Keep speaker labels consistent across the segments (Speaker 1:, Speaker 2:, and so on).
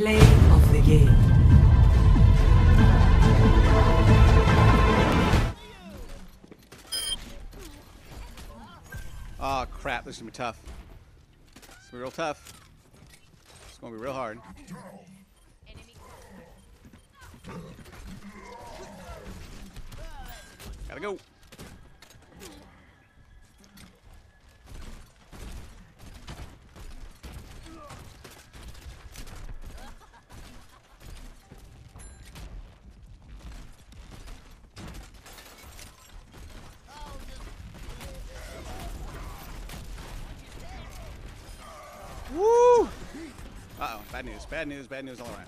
Speaker 1: Play of the game.
Speaker 2: Oh crap, this is gonna be tough. It's gonna be real tough. It's gonna be real hard. Gotta go. Woo! Uh-oh, bad news, bad news, bad news all around.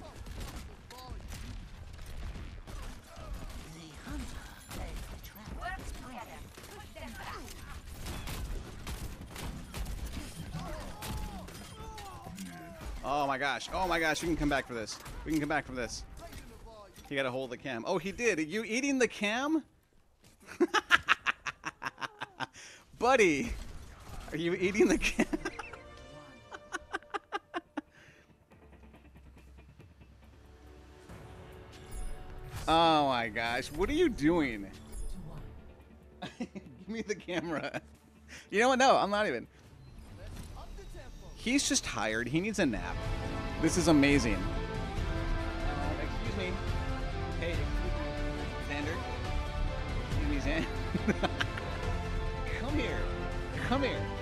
Speaker 2: Oh my gosh, we can come back for this. We can come back from this. He got to hold the cam. Oh, he did. Are you eating the cam? Buddy, are you eating the cam? Oh my gosh, what are you doing? Give me the camera. You know what? No, I'm not even. He's just tired. He needs a nap. This is amazing. Excuse me. Hey, excuse me. Xander. Excuse me, Xander. Come here. Come here.